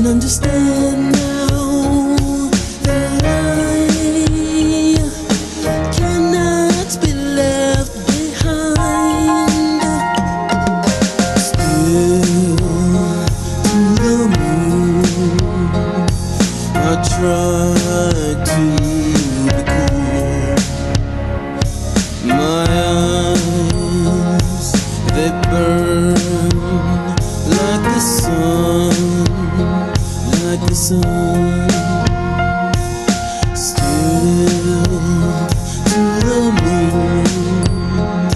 understand now that I cannot be left behind. Still to the moon, I try to be cool. My eyes, they burn like the sun, like the sun. Still to the moon,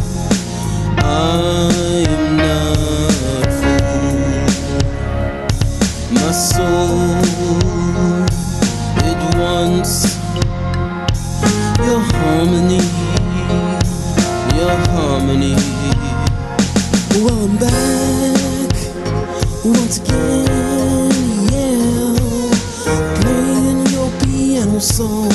I am not a fool. My soul, it wants your harmony, your harmony. Well, I'm back once again, yeah, playing your piano song.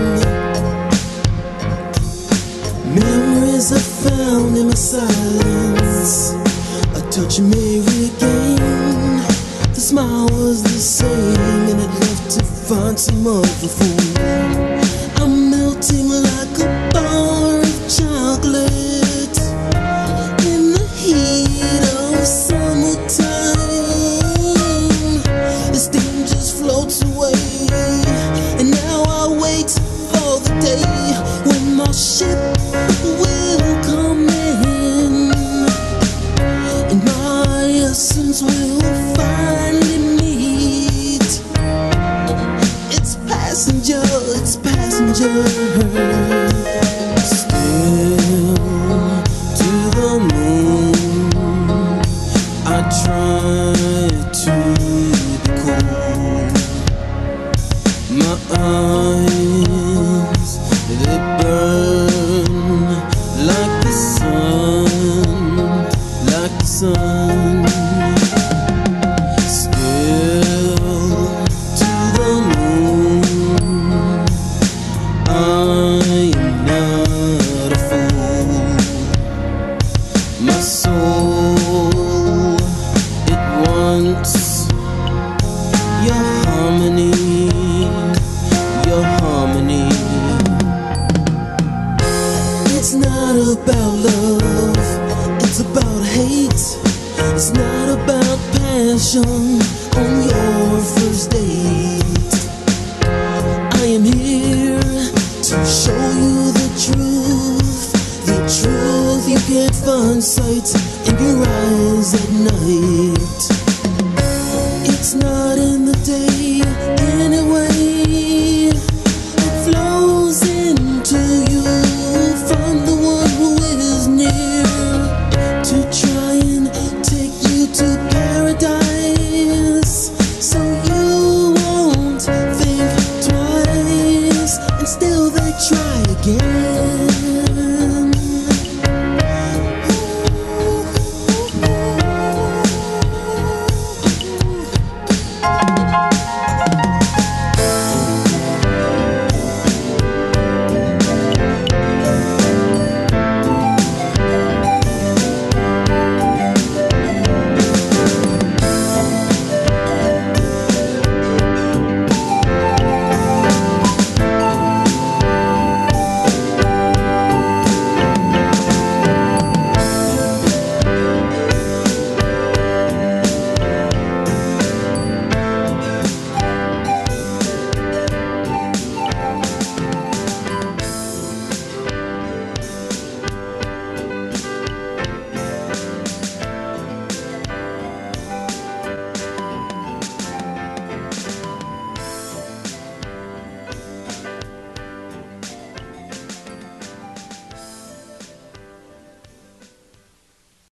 Memories I found in my silence, a touch of Mary again. The smile was the same, and it left to find some other fool. I'm melting like a bar of chocolate in the heat of summertime. This steam just floats away, and now I wait for the day when my ship will come in, and my essence will finally meet its passenger, its passenger. Still to the moon, I try to be cool. My eyes, they burn like the sun, like the sun. Still to the moon, I am not a fool. My soul, it wants your harmony, your harmony. It's not about love, it's about hate. It's not about passion on your first date. I am here to show you the truth, the truth you can't find sight in your eyes at night.